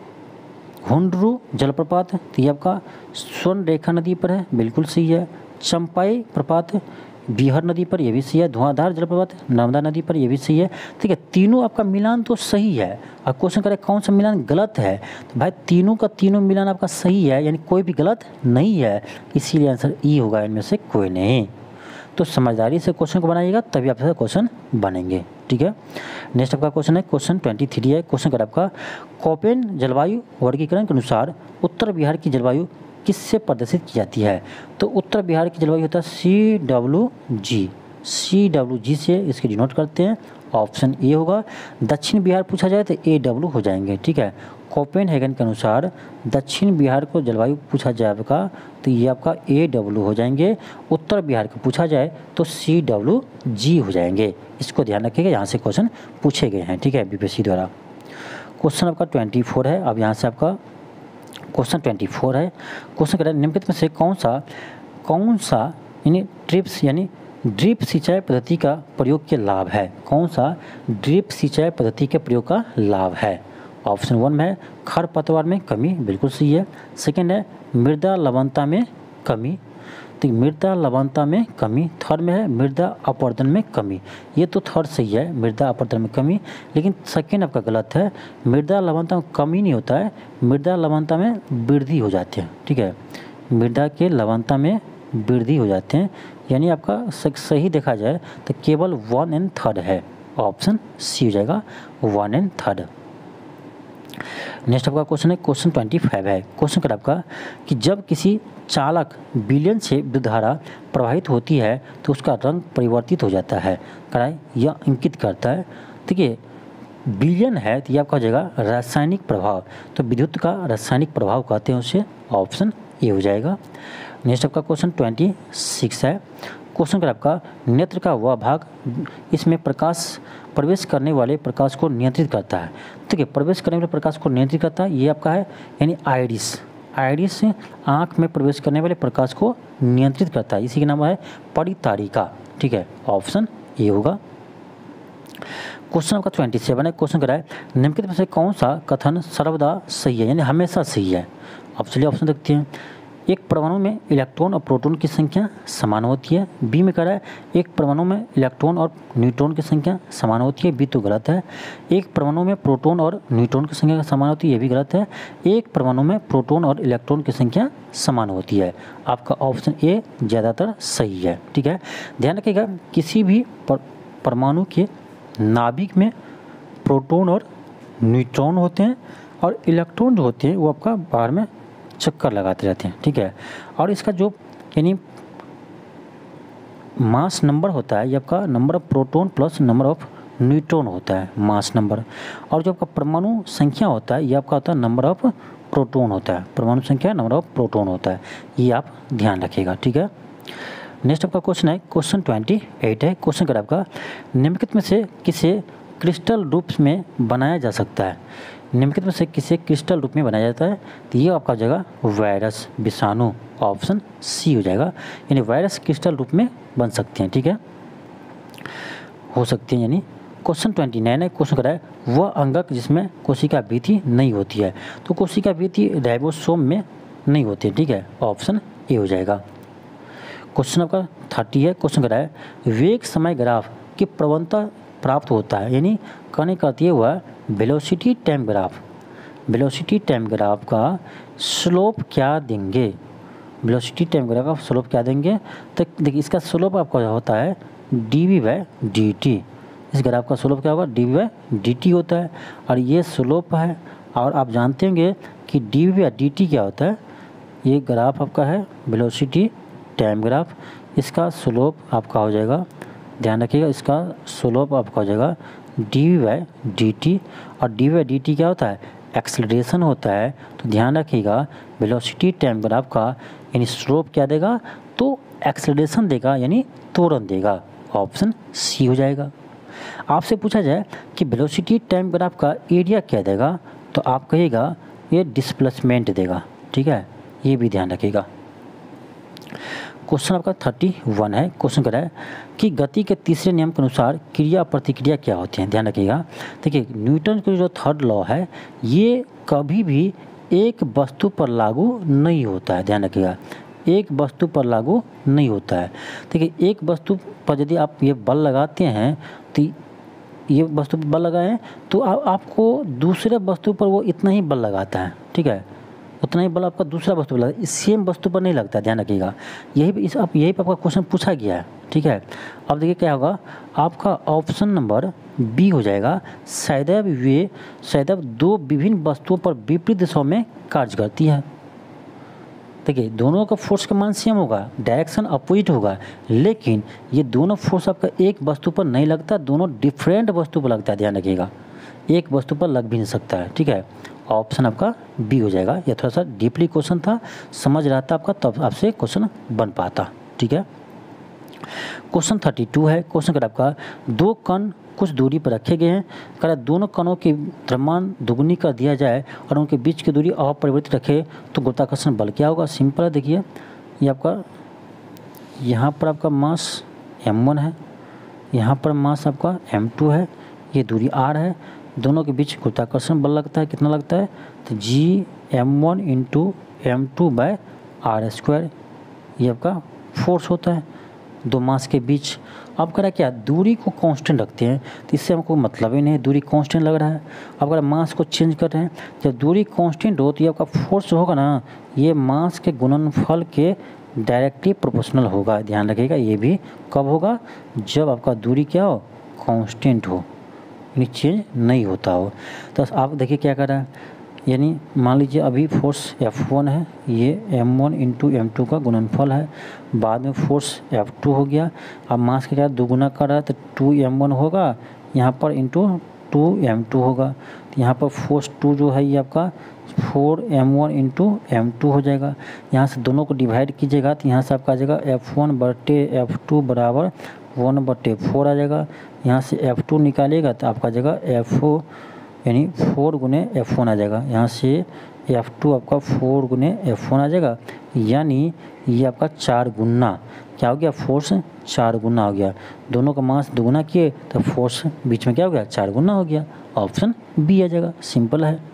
हुंडरू जलप्रपात, तो ये आपका स्वर्णरेखा नदी पर है, बिल्कुल सही है। चंपाई प्रपात बिहार नदी पर, ये भी सही है। धुआंधार जलप्रपात नर्मदा नदी पर, ये भी सही है, ठीक है। तीनों आपका मिलान तो सही है। अब क्वेश्चन करें कौन सा मिलान गलत है, तो भाई तीनों का तीनों मिलान आपका सही है, यानी कोई भी गलत नहीं है, इसीलिए आंसर ई होगा, इनमें से कोई नहीं। तो समझदारी से क्वेश्चन को बनाइएगा तभी आपसे क्वेश्चन बनेंगे, ठीक है। नेक्स्ट आपका क्वेश्चन है क्वेश्चन ट्वेंटी थ्री है। क्वेश्चन कर आपका कोपेन जलवायु वर्गीकरण के अनुसार उत्तर बिहार की जलवायु किससे प्रदर्शित की जाती है। तो उत्तर बिहार की जलवायु होता है C W G, C W G से इसकी डिनोट करते हैं, ऑप्शन ए होगा। दक्षिण बिहार पूछा जाए तो ए डब्ल्यू हो जाएंगे, ठीक है। कोपेनहेगन के अनुसार दक्षिण बिहार को जलवायु पूछा जाएगा तो ये आपका ए डब्ल्यू हो जाएंगे। उत्तर बिहार को पूछा जाए तो सी डब्ल्यू जी हो जाएंगे, इसको ध्यान रखिएगा, यहाँ से क्वेश्चन पूछे गए हैं, ठीक है, बीपीएससी द्वारा। क्वेश्चन आपका ट्वेंटी फोर है। अब यहाँ से आपका क्वेश्चन ट्वेंटी फोर है। क्वेश्चन करें निम्नलिखित में से कौन सा कौन सा यानी ड्रिप्स यानी ड्रिप सिंचाई पद्धति का प्रयोग के लाभ है, कौन सा ड्रिप सिंचाई पद्धति के प्रयोग का लाभ है। ऑप्शन वन में है खरपतवार में कमी, बिल्कुल सही है। सेकेंड है मृदा लवणता में कमी, तो मृदा लवणता में कमी। थर्ड में है मृदा अपरदन में कमी, ये तो थर्ड सही है, मृदा अपरदन में कमी, लेकिन सेकेंड आपका गलत है। मृदा लवणता में कमी नहीं होता है, मृदा लवणता में वृद्धि हो जाती है, ठीक है, मृदा के लवणता में वृद्धि हो जाते हैं, यानी आपका सही देखा जाए तो केवल वन एंड थर्ड है, ऑप्शन सी हो जाएगा वन एंड थर्ड। नेक्स्ट आपका क्वेश्चन है क्वेश्चन ट्वेंटी फाइव है। क्वेश्चन कर आपका कि जब किसी चालक विलयन से विद्युत धारा प्रवाहित होती है तो उसका रंग परिवर्तित हो जाता है, कराए यह इंगित करता है। देखिए विलयन है तो ये आपका हो जाएगा रासायनिक प्रभाव, तो विद्युत का रासायनिक प्रभाव कहते हैं उसे, ऑप्शन ए हो जाएगा। नेक्स्ट आपका क्वेश्चन ट्वेंटी सिक्स है। क्वेश्चन कर आपका नेत्र का वह भाग इसमें प्रकाश प्रवेश करने वाले प्रकाश को नियंत्रित करता है। ठीक है, प्रवेश करने वाले प्रकाश को नियंत्रित करता है ये आपका है यानी आइरिस। आइरिस से आँख में प्रवेश करने वाले प्रकाश को नियंत्रित करता है, इसी का नाम है परितारिका। ठीक है, ऑप्शन ए होगा। क्वेश्चन आपका ट्वेंटी सेवन है। क्वेश्चन करा है निम्नलिखित में से कौन सा कथन सर्वदा सही है यानी हमेशा सही है। अब चलिए ऑप्शन देखते हैं। एक परमाणु में इलेक्ट्रॉन और प्रोटॉन की संख्या समान होती है। बी में कह रहा है एक परमाणु में इलेक्ट्रॉन और न्यूट्रॉन की संख्या समान होती है, बी तो गलत है। एक परमाणु में प्रोटॉन और न्यूट्रॉन की संख्या समान होती है, ये भी गलत है। एक परमाणु में प्रोटॉन और इलेक्ट्रॉन की संख्या समान होती है, आपका ऑप्शन ए ज़्यादातर सही है। ठीक है, ध्यान रखिएगा किसी भी पर, परमाणु के नाभिक में प्रोटॉन और न्यूट्रॉन होते हैं और इलेक्ट्रॉन जो होते हैं वो आपका बाहर में चक्कर लगाते रहते हैं। ठीक है, और इसका जो यानी मास नंबर होता है ये आपका number of proton plus number of neutron होता है मास नंबर, और जो आपका परमाणु संख्या होता है ये आपका होता है नंबर ऑफ प्रोटॉन होता है, परमाणु संख्या नंबर ऑफ प्रोटॉन होता है, ये आप ध्यान रखिएगा। ठीक है, नेक्स्ट आपका क्वेश्चन है क्वेश्चन ट्वेंटी एट है। क्वेश्चन कर आपका निम्नलिखित में से किसे क्रिस्टल रूप में बनाया जा सकता है। निम्नलिखित में से किसे क्रिस्टल रूप में बनाया जाता है, तो ये आपका हो जाएगा वायरस, विषाणु, ऑप्शन सी हो जाएगा। यानी वायरस क्रिस्टल रूप में बन सकते हैं। ठीक है, हो सकते हैं यानी। क्वेश्चन ट्वेंटी नाइन है। क्वेश्चन करा है वह अंगक जिसमें कोशिका भित्ति नहीं होती है, तो कोशिका भित्ति राइबोसोम में नहीं होती है। ठीक है, ऑप्शन ए हो जाएगा। क्वेश्चन आपका थर्टी है। क्वेश्चन करा है वेग समय ग्राफ की प्रवणता प्राप्त होता है, यानी कहने का अर्थ ये हुआ velocity time graph. Velocity time graph का स्लोप क्या देंगे, वेलोसिटी टाइम ग्राफ का स्लोप क्या देंगे, तो देखिए इसका स्लोप आपका होता है D V by D T. इस ग्राफ का स्लोप क्या होगा, D V by D T होता है, और ये स्लोप है। और आप जानते होंगे कि D V by D T क्या होता है, ये ग्राफ आपका है वेलोसिटी टाइम ग्राफ, इसका स्लोप आपका हो जाएगा, ध्यान रखिएगा, इसका स्लोप आपका हो जाएगा D V by D T. और D V by D T क्या होता है, एक्सेलरेशन होता है। तो ध्यान रखिएगा वेलोसिटी टाइम ग्राफ का यानी स्लोप क्या देगा, तो एक्सेलरेशन देगा यानी त्वरण देगा, ऑप्शन सी हो जाएगा। आपसे पूछा जाए कि वेलोसिटी टाइम ग्राफ का एरिया क्या देगा, तो आप कहिएगा ये डिस्प्लेसमेंट देगा। ठीक है, ये भी ध्यान रखिएगा। क्वेश्चन आपका थर्टी वन है। क्वेश्चन करा है कि गति के तीसरे नियम के अनुसार क्रिया प्रतिक्रिया क्या होती है। ध्यान रखिएगा, देखिए न्यूटन का जो थर्ड लॉ है ये कभी भी एक वस्तु पर लागू नहीं होता है। ध्यान रखिएगा, एक वस्तु पर लागू नहीं होता है। देखिए एक वस्तु पर यदि आप ये बल लगाते हैं, तो ये वस्तु पर बल लगाएं तो आ, आपको दूसरे वस्तु पर वो इतना ही बल लगाता है। ठीक है, उतना ही बल आपका दूसरा वस्तु पर लगता है, सेम वस्तु पर नहीं लगता है। ध्यान रखिएगा, यही इस आप यही पर आपका क्वेश्चन पूछा गया है। ठीक है, अब देखिए क्या होगा, आपका ऑप्शन नंबर बी हो जाएगा। सदैव वे सदैव दो विभिन्न वस्तुओं पर विपरीत दिशाओं में कार्य करती है। देखिए दोनों का फोर्स का मान सेम होगा, डायरेक्शन अपोजिट होगा, लेकिन ये दोनों फोर्स आपका एक वस्तु पर नहीं लगता, दोनों डिफरेंट वस्तु पर लगता है। ध्यान रखिएगा, एक वस्तु पर लग भी नहीं सकता है। ठीक है, ऑप्शन आपका बी हो जाएगा। यह थोड़ा सा डीपली क्वेश्चन था, समझ रहा था आपका, तब आपसे क्वेश्चन बन पाता। ठीक है, क्वेश्चन थर्टी टू है। क्वेश्चन कर आपका दो कण कुछ दूरी पर रखे गए हैं, कर दोनों कणों की द्रव्यमान दुगुनी कर दिया जाए और उनके बीच की दूरी अपरिवर्तित रखे तो गुरुत्वाकर्षण बल क्या होगा। सिंपल है, देखिए ये आपका यहाँ पर आपका मास एम वन है, यहाँ पर मास आपका एम टू है, ये दूरी आर है, दोनों के बीच गुरुत्वाकर्षण बल लगता है, कितना लगता है, तो G M one into M two by R square, ये आपका फोर्स होता है दो मास के बीच। अब करा क्या, दूरी को कांस्टेंट रखते हैं, तो इससे हमको मतलब ही नहीं, दूरी कांस्टेंट लग रहा है। अब अगर मास को चेंज कर रहे हैं, जब दूरी कांस्टेंट हो तो ये आपका फोर्स होगा ना, ये मास के गुणनफल के डायरेक्टली प्रोपोर्शनल होगा। ध्यान रखिएगा, ये भी कब होगा, जब आपका दूरी क्या हो, कांस्टेंट हो। यानी चेंज नहीं होता हो। तो आप देखिए क्या कर रहा है, यानी मान लीजिए अभी फोर्स एफ वन है, ये M one into M two का गुणनफल है, बाद में फोर्स एफ टू हो गया। अब मास के क्या दोगुना कर रहा है तो टू एम वन होगा यहाँ पर इंटू टू एम टू होगा। तो यहाँ पर फोर्स टू जो है ये आपका four M one into M two हो जाएगा। यहाँ से दोनों को डिवाइड कीजिएगा तो यहाँ से आपका आ जाएगा एफ वन बटे एफ टू बराबर वन बटे फोर आ जाएगा। यहाँ से एफ टू निकालिएगा तो आपका आ जाएगा एफ ओ यानी फोर गुने एफ वन आ जाएगा। यहाँ से एफ टू आपका फोर गुने एफ वन आ जाएगा, यानी ये आपका चार गुना क्या हो गया, फोर्स चार गुना हो गया। दोनों का मास दोगुना किए तो फोर्स बीच में क्या हो गया, चार गुना हो गया। ऑप्शन बी आ जाएगा, सिंपल है।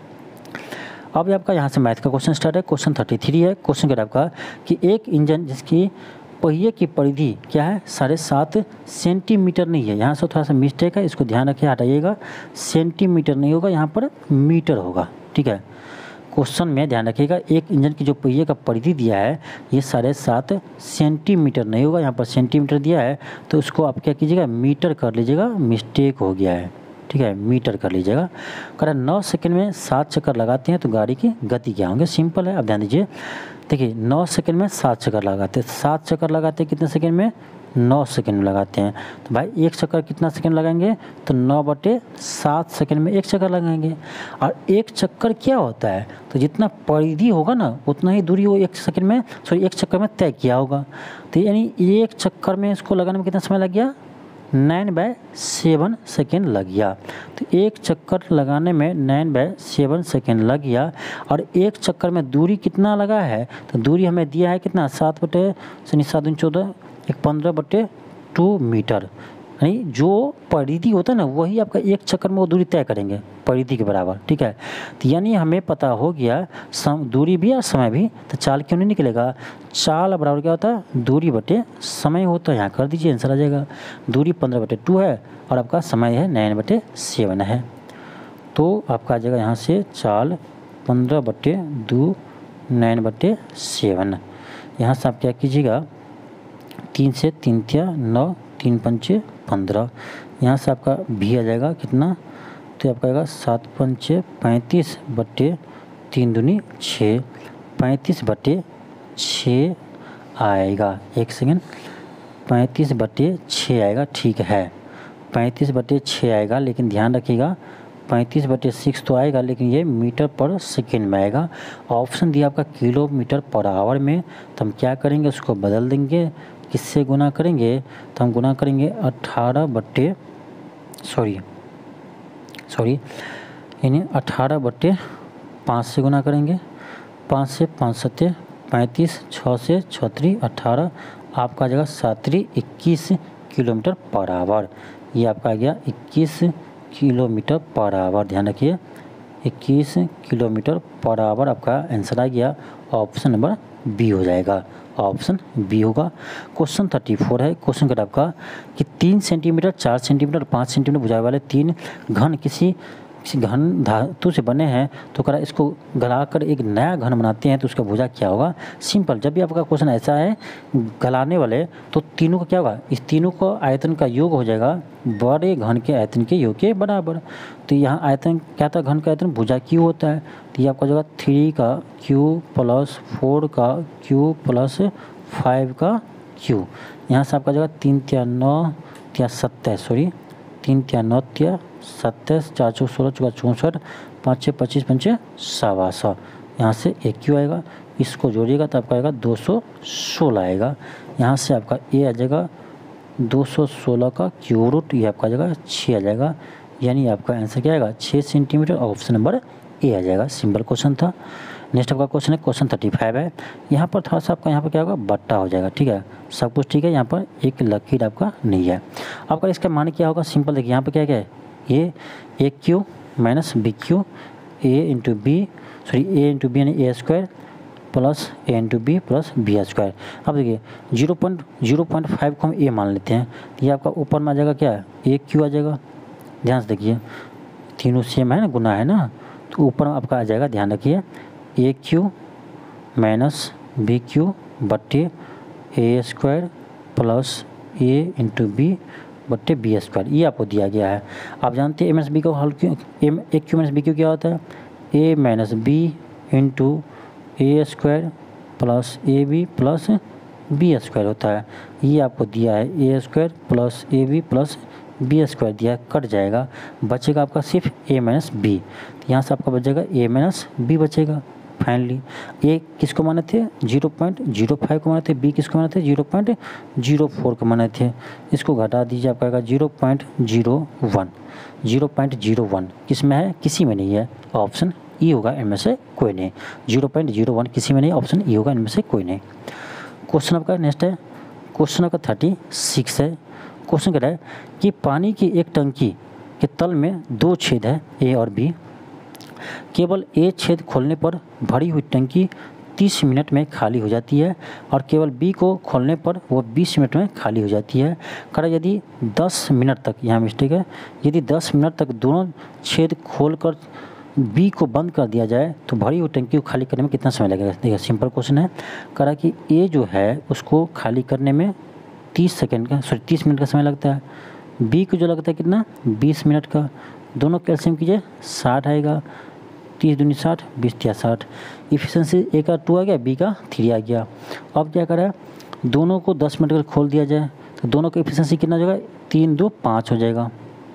अब आपका यहाँ से मैथ का क्वेश्चन स्टार्ट है। क्वेश्चन थर्टी थ्री है। क्वेश्चन क्या आपका कि एक इंजन जिसकी पहिए की परिधि क्या है, साढ़े सात सेंटीमीटर नहीं है। यहाँ से थोड़ा सा मिस्टेक है, इसको ध्यान रखिए, हटाइएगा। सेंटीमीटर नहीं होगा, यहाँ पर मीटर होगा, ठीक है। क्वेश्चन में ध्यान रखिएगा, एक इंजन की जो पहिए का परिधि दिया है ये साढ़े सात सेंटीमीटर नहीं होगा, यहाँ पर सेंटीमीटर दिया है तो उसको आप क्या कीजिएगा, मीटर कर लीजिएगा, मिस्टेक हो गया है, ठीक है, मीटर कर लीजिएगा। कह नौ सेकंड में सात चक्कर लगाते हैं तो गाड़ी की गति क्या होंगे, सिंपल है। अब ध्यान दीजिए, देखिए नौ सेकंड में सात चक्कर लगाते हैं, सात चक्कर लगाते हैं कितने सेकंड में, नौ सेकंड में लगाते हैं। तो भाई एक चक्कर कितना सेकंड लगाएंगे, तो नौ बटे सात सेकंड में एक चक्कर लगाएंगे। और एक चक्कर क्या होता है, तो जितना परिधि होगा ना उतना ही दूरी वो एक सेकंड में सॉरी एक चक्कर में तय किया होगा। तो यानी एक चक्कर में इसको लगाने में कितना समय लग गया, नाइन बाय सेवन सेकेंड लग गया। तो एक चक्कर लगाने में नाइन बाय सेवन सेकेंड लग गया। और एक चक्कर में दूरी कितना लगा है, तो दूरी हमें दिया है कितना, सात बटे शनि सात दिन चौदह एक पंद्रह बटे टू मीटर। यानी जो परिधि होता है ना वही आपका एक चक्कर में वो दूरी तय करेंगे परिधि के बराबर, ठीक है। तो यानी हमें पता हो गया सम दूरी भी और समय भी, तो चाल क्यों नहीं निकलेगा, चाल बराबर क्या होता है, दूरी बटे समय होता है। यहाँ कर दीजिए, आंसर आ जाएगा। दूरी पंद्रह बटे टू है और आपका समय है नाइन बटे सेवन है, तो आपका आ जाएगा यहाँ से चाल पंद्रह बटे दो नाइन बटे सेवन। यहाँ से आप क्या कीजिएगा, तीन से तीन तिया नौ, तीन पंचे पंद्रह। यहाँ से आपका भी आ जाएगा कितना, तो आपका आएगा सात पंचे पैंतीस बटे तीन दूनी छः, पैंतीस बटे छः आएगा। एक सेकेंड, पैंतीस बटे छः आएगा, ठीक है, पैंतीस बटे छः आएगा। लेकिन ध्यान रखिएगा पैंतीस बटे सिक्स तो आएगा, लेकिन ये मीटर पर सेकेंड में आएगा। ऑप्शन दिया आपका किलोमीटर पर आवर में, तो हम क्या करेंगे, उसको बदल देंगे। किससे गुना करेंगे, तो हम गुना करेंगे अट्ठारह बट्टे सॉरी सॉरी यानी अट्ठारह बट्टे पाँच से गुना करेंगे। पाँच से पाँच सत्ते पैंतीस, छः से छत्री अट्ठारह, आपका आ जाएगा सातरी इक्कीस किलोमीटर पर आवर। ये आपका आ गया इक्कीस किलोमीटर पर आवर, ध्यान रखिए इक्कीस किलोमीटर पर आवर आपका आंसर आ गया। ऑप्शन नंबर बी हो जाएगा, ऑप्शन बी होगा। क्वेश्चन थर्टी फोर है। क्वेश्चन का आपका कि तीन सेंटीमीटर, चार सेंटीमीटर, पाँच सेंटीमीटर भुजाई वाले तीन घन किसी किसी घन धातु से बने हैं, तो करा इसको गलाकर एक नया घन बनाते हैं तो उसका भुजा क्या होगा। सिंपल, जब भी आपका क्वेश्चन ऐसा है गलाने वाले, तो तीनों का क्या होगा, इस तीनों का आयतन का योग हो जाएगा बड़े घन के आयतन के योग के बराबर। तो यहाँ आयतन क्या था, घन का आयतन भुजा क्यू होता है। तो ये आपका जगह थ्री का क्यू प्लस फोर का क्यू प्लस फाइव का क्यू। यहाँ से आपका जगह तीन त्या नौ त्या सत्ताईस सॉरी तीन त्या नौ त्या सत्ताईस, चार चौ सोलह चौका चौंसठ, पाँच छः पच्चीस पंचे सवा सौ। यहाँ से एक क्यू आएगा, इसको जोड़िएगा तो आपका आएगा दो सौ सोलह आएगा। यहाँ से आपका ए आ जाएगा दो सौ सोलह का क्यू रूट, ये आपका जगह छः आ जाएगा। यानी आपका आंसर क्या आएगा, छः सेंटीमीटर। ऑप्शन नंबर ए आ जाएगा। सिंपल क्वेश्चन था। नेक्स्ट आपका क्वेश्चन है क्वेश्चन थर्टी फाइव है। यहाँ पर थोड़ा सा आपका यहाँ पर क्या होगा, बट्टा हो जाएगा, ठीक है, सब कुछ ठीक है। यहाँ पर एक लकीर आपका नहीं है। आपका इसका मान क्या होगा, सिंपल देखिए यहाँ पर क्या क्या है, ये A cube minus B cube, A into B sorry A into B यानी A square plus A into B plus B square. अब देखिए zero point zero point five को हम ए मान लेते हैं, तो ये आपका ऊपर में आ जाएगा क्या, ए क्यू आ जाएगा। ध्यान से देखिए तीनों सेम है ना, गुना है ना, तो ऊपर में आपका आ जाएगा, ध्यान रखिए A cube minus B cube बट्टे A square plus A into B बट्टे बी स्क्वायर, ये आपको दिया गया है। आप जानते हैं ए माइनस बी को हल क्यों, एम A cube minus B cube क्या होता है, A minus B into A square plus A B plus B square होता है। ये आपको दिया है A square plus A B plus B square दिया है, कट जाएगा, बचेगा आपका सिर्फ ए माइनस बी। तो यहाँ से आपका बचेगा ए माइनस बी बचेगा। फाइनली ए किसको माने थे, जीरो पॉइंट जीरो फाइव को माने थे, बी किसको माने थे, जीरो पॉइंट जीरो फोर को माने थे। इसको घटा दीजिए, आपका आएगा zero point zero one. Zero point zero one किस में है, किसी में नहीं है, ऑप्शन ई होगा, इनमें से कोई नहीं। जीरो पॉइंट जीरो वन किसी में नहीं, ऑप्शन ई होगा, इनमें से कोई नहीं। क्वेश्चन आपका नेक्स्ट है, क्वेश्चन आपका थर्टी सिक्स है। क्वेश्चन कह रहा है कि पानी की एक टंकी के तल में दो छेद है ए और बी। केवल ए छेद खोलने पर भरी हुई टंकी तीस मिनट में खाली हो जाती है और केवल बी को खोलने पर वो बीस मिनट में खाली हो जाती है। कह रहा यदि दस मिनट तक, यहाँ मिस्टेक है, यदि दस मिनट तक दोनों छेद खोलकर बी को बंद कर दिया जाए तो भरी हुई टंकी को खाली करने में कितना समय लगेगा। देखिए सिंपल क्वेश्चन है। कह रहा कि ए जो है उसको खाली करने में तीस सेकेंड का सॉरी तीस मिनट का समय लगता है, बी को जो लगता है कितना, बीस मिनट का। दोनों कैल्शियम कीजिए, साठ आएगा, तीस दूनी साठ, बीस तिया साठ। इफिशिएंसी ए का टू आ गया, बी का थ्री आ गया। अब क्या करें, दोनों को दस मिनट का खोल दिया जाए तो दोनों का इफिशिएंसी कितना हो जाएगा, तीन दो पाँच हो जाएगा।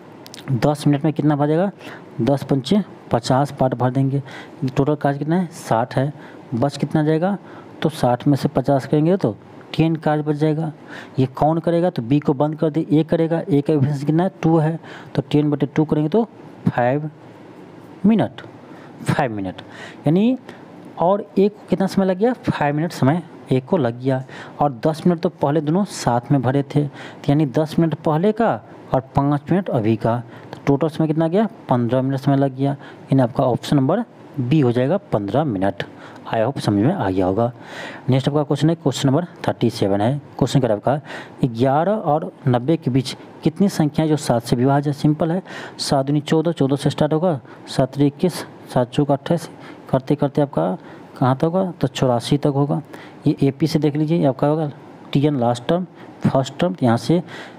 दस मिनट में कितना भर जाएगा, दस पंचे पचास पार्ट भर देंगे। टोटल कार्ज कितना है, साठ है, बच कितना जाएगा, तो साठ में से पचास करेंगे तो टेन कार्ज बच जाएगा। ये कौन करेगा, तो बी को बंद कर दे, ए करेगा, ए का इफिशिएंसी कितना है, टू है, तो टेन बटे टू करेंगे तो फाइव मिनट फाइव मिनट यानी, और एक को कितना समय लग गया, फाइव मिनट समय एक को लग गया। और दस मिनट तो पहले दोनों साथ में भरे थे, तो यानी दस मिनट पहले का और पाँच मिनट अभी का, तो टोटल समय कितना गया, पंद्रह मिनट समय लग गया। यानी आपका ऑप्शन नंबर बी हो जाएगा, पंद्रह मिनट। आई होप समझ में आ गया होगा। नेक्स्ट आपका क्वेश्चन है, क्वेश्चन नंबर थर्टी सेवन है। क्वेश्चन कर आपका ग्यारह और नब्बे के बीच कितनी संख्याएं जो सात से विभाज्य है। सिंपल है, सात दूनी चौदह, चौदह से स्टार्ट होगा, सात त्रिक इक्कीस, सात चौक अट्ठाईस, करते करते आपका कहाँ तक होगा, तो चौरासी तक होगा। ये ए पी से देख लीजिए, ये आपका होगा T N last term, first term, यहाँ से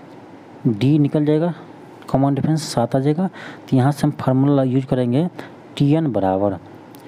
डी निकल जाएगा, कॉमन डिफरेंस सात आ जाएगा। तो यहाँ से हम फार्मूला यूज करेंगे, टी एन बराबर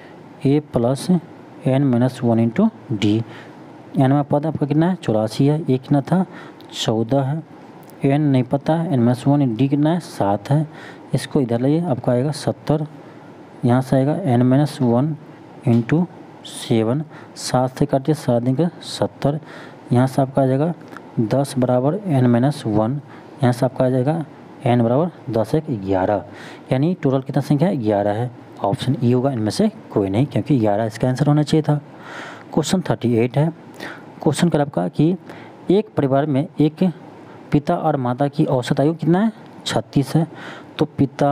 A plus N minus one into D. N में पद आपका कितना है, चौरासी है, ए कितना था, चौदह है, एन नहीं पता है, एन माइनस वन, डी कितना है, सात है। इसको इधर लाइए, आपका आएगा सत्तर, यहाँ से आएगा N minus one into seven, सात से काटिए, सात दिन का सत्तर, यहाँ से आपका आ जाएगा दस बराबर एन माइनस वन, यहाँ से आपका आ जाएगा एन बराबर दस एक ग्यारह। यानी टोटल कितना संख्या है, ग्यारह है। ऑप्शन ई होगा, इनमें से कोई नहीं, क्योंकि ग्यारह इसका आंसर होना चाहिए था। क्वेश्चन थर्टी एट है। क्वेश्चन कर आपका कि एक परिवार में एक पिता और माता की औसत आयु कितना है, छत्तीस है। तो पिता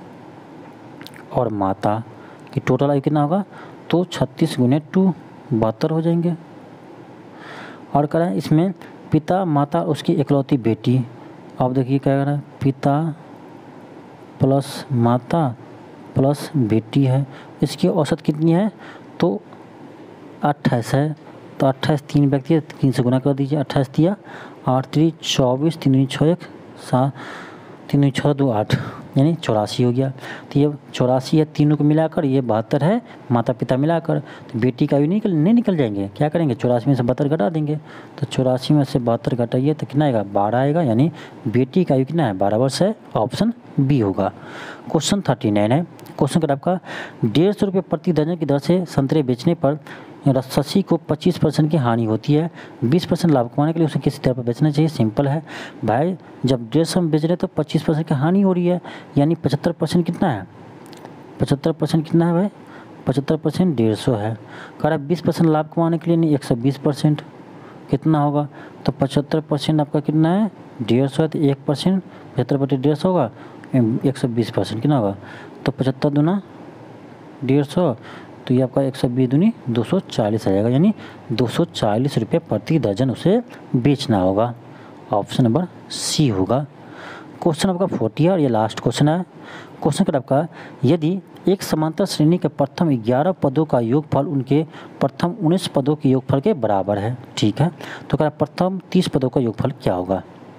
और माता की टोटल आयु कितना होगा, तो छत्तीस गुने टू बहत्तर हो जाएंगे। और कह रहा है इसमें पिता, माता, उसकी इकलौती बेटी। अब देखिए क्या कह रहा है, पिता प्लस माता प्लस बेटी है, इसकी औसत कितनी है, तो अट्ठाईस है। तो अट्ठाईस तीन व्यक्ति है, तीन से गुना कर दीजिए, अट्ठाईस दिया, आठ तीन चौबीस, तीन छः एक सात, तीन छः दो आठ, यानी चौरासी हो गया। तो ये चौरासी है, तीनों को मिलाकर, ये बहत्तर है माता पिता मिलाकर। तो बेटी का भी निकल नहीं निकल जाएंगे, क्या करेंगे, चौरासी में से बहत्तर घटा देंगे। तो चौरासी में से बहत्तर घटाइए तो कितना आएगा, बारह आएगा। यानी बेटी का भी कितना है, बारह वर्ष है। ऑप्शन बी होगा। क्वेश्चन थर्टी नाइन है। क्वेश्चन कर आपका डेढ़ सौ रुपये प्रति दर्जन की दर से संतरे बेचने पर शशि को पच्चीस परसेंट की हानि होती है। बीस परसेंट लाभ कमाने के लिए उसे किसी तरह पर बेचना चाहिए। सिंपल है भाई, जब डेढ़ सौ में बेच रहे तो पच्चीस परसेंट की हानि हो रही है, यानी पचहत्तर परसेंट कितना है, पचहत्तर परसेंट कितना है भाई, पचहत्तर परसेंट डेढ़ सौ है। कह रहा है बीस परसेंट लाभ कमाने के लिए, नहीं एक सौ बीस परसेंट कितना होगा, तो पचहत्तर परसेंट आपका कितना है, डेढ़ सौ है, तो एक परसेंट पचहत्तर बटे डेढ़ सौ होगा, एक सौ बीस परसेंट कितना होगा, तो पचहत्तर दूना डेढ़ सौ, तो ये आपका एक सौ बीस दूनी दो सौ चालीस आ जाएगा। यानी दो सौ चालीस रुपये प्रति दर्जन उसे बेचना होगा। ऑप्शन नंबर सी होगा। क्वेश्चन आपका फोर्टी है और ये लास्ट क्वेश्चन है। क्वेश्चन का आपका यदि एक समांतर श्रेणी के प्रथम ग्यारह पदों का योगफल उनके प्रथम उन्नीस पदों के योगफल के बराबर है, ठीक है, तो क्या प्रथम तीस पदों का योगफल क्या होगा।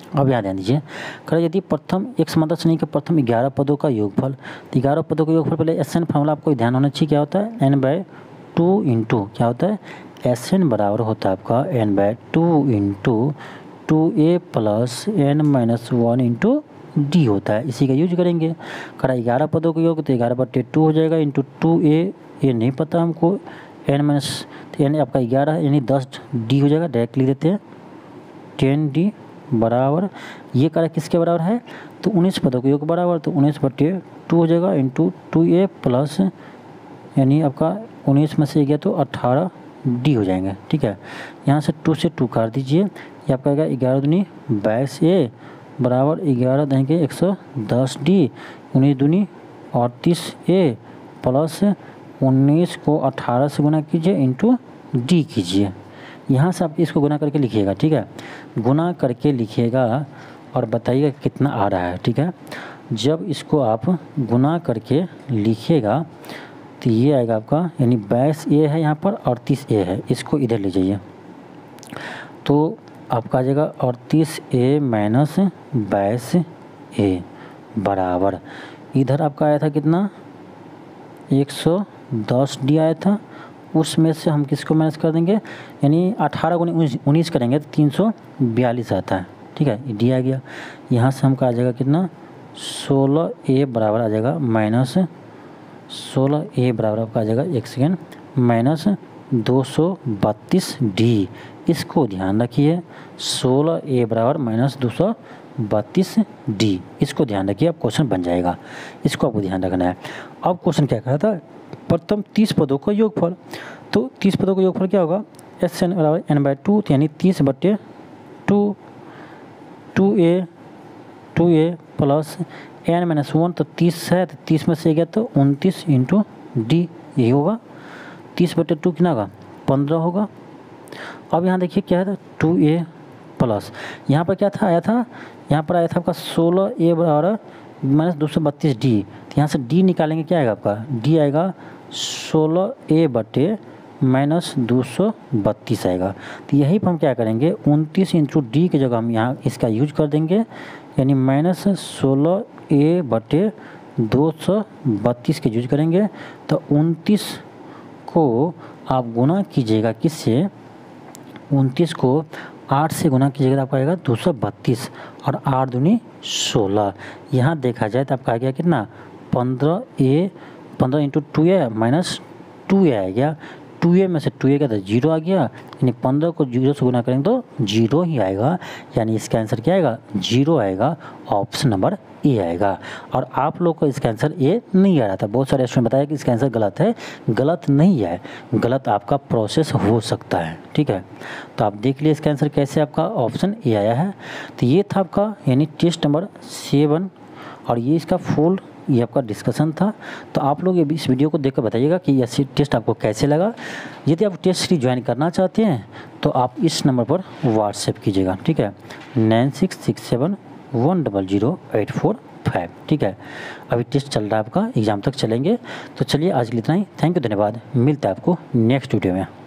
अब यहाँ ध्यान दीजिए, कर यदि प्रथम एक समांतर श्रेणी के प्रथम ग्यारह पदों का योगफल, तो ग्यारह पदों का योगफल पहले एस एन फार्मूला आपको ध्यान होना चाहिए, क्या होता है एन बाय टू इंटू क्या होता है एस एन बराबर होता है आपका N by two into two A plus N minus one into D होता है, इसी का यूज करेंगे। करा ग्यारह पदों का योग तो ग्यारह बटे टू हो जाएगा इंटू टू ए, ये नहीं पता हमको, एन माइनस तो यानी आपका ग्यारह यानी दस डी हो जाएगा, डायरेक्ट लिख देते हैं टेन डी बराबर ये करा किसके बराबर है तो उन्नीस पदों का योग बराबर, तो उन्नीस बटे टू हो जाएगा इंटू टू ए प्लस यानी आपका उन्नीस में से गया तो अट्ठारह डी हो जाएंगे। ठीक है, यहाँ से टू से टू काट दीजिए, ये आपका आएगा ग्यारह दूनी बाईस ए बराबर ग्यारह देंगे एक सौ दस डी, उन्नीस दूनी अड़तीस ए प्लस उन्नीस को अठारह से गुना कीजिए इंटू डी कीजिए। यहाँ से आप इसको गुना करके लिखिएगा। ठीक है, गुना करके लिखिएगा और बताइएगा कितना आ रहा है। ठीक है, जब इसको आप गुना करके लिखिएगा तो ये आएगा आपका यानी बाईस ए है यहाँ पर अड़तीस ए है, इसको इधर ले जाइए तो आपका आ जाएगा अड़तीस ए माइनस बाईस ए बराबर इधर आपका आया था कितना एक सौ दस डी आया था, उसमें से हम किसको माइनस कर देंगे यानी अठारह गुनी उन्नीस करेंगे तो तीन सौ बयालीस आता है। ठीक है, डी आ गया, यहाँ से हमका आ जाएगा कितना सोलह ए बराबर आ जाएगा माइनस सोलह ए बराबर आपका आ जाएगा एक सेकेंड माइनस दो सौ बत्तीस डी, इसको ध्यान रखिए सोलह ए बराबर माइनस दो सौ बत्तीस डी, इसको ध्यान रखिए, अब क्वेश्चन बन जाएगा, इसको आपको ध्यान रखना है। अब क्वेश्चन क्या कहा था प्रथम तीस पदों का योगफल, तो तीस पदों का योगफल क्या होगा एस एन बराबर एन बाई टू यानी तीस बटे two two A two A plus N minus one, तो तीस है तो तीस में से गया तो उनतीस इंटू डी, यही होगा तीस बटे टू कितना होगा पंद्रह होगा। अब यहाँ देखिए क्या है टू ए प्लस यहाँ पर क्या था आया था यहाँ पर आया था आपका सोलह ए बराबर माइनस दो सौ बत्तीस डी, तो यहाँ से डी निकालेंगे क्या आएगा आपका डी आएगा सोलह ए बटे माइनस दो सौ बत्तीस आएगा, तो यही पर हम क्या करेंगे उनतीस इंटू डी की जगह हम यहाँ इसका यूज कर देंगे यानी माइनस सोलह ए बटे दो सौ बत्तीस के यूज करेंगे, तो उनतीस को आप गुना कीजिएगा किससे उनतीस को आठ से गुना कीजिएगा तो आपका आएगा दो सौ बत्तीस और आठ दूनी सोलह, यहाँ देखा जाए तो आपका आ गया कितना पंद्रह ए पंद्रह into two A minus two A आ गया, टू ए में से टू ए का तो जीरो आ गया यानी पंद्रह को जीरो से गुना करेंगे तो जीरो ही आएगा, यानी इसका आंसर क्या आएगा जीरो आएगा, ऑप्शन नंबर ए आएगा। और आप लोग को इसका आंसर ए नहीं आ रहा था, बहुत सारे स्टूडेंट बताया कि इसका आंसर गलत है, गलत नहीं है, गलत आपका प्रोसेस हो सकता है। ठीक है, तो आप देख लिए इसका आंसर कैसे आपका ऑप्शन ए आया है। तो ये था आपका यानी टेस्ट नंबर सेवन और ये इसका फुल ये आपका डिस्कशन था। तो आप लोग इस वीडियो को देखकर बताइएगा कि यह टेस्ट आपको कैसे लगा। यदि आप टेस्ट सीरीज ज्वाइन करना चाहते हैं तो आप इस नंबर पर व्हाट्सएप कीजिएगा। ठीक है, nine six six seven one double zero eight four five. ठीक है, अभी टेस्ट चल रहा है आपका, एग्ज़ाम तक चलेंगे। तो चलिए आज के लिए इतना ही, थैंक यू, धन्यवाद, मिलता है आपको नेक्स्ट वीडियो में।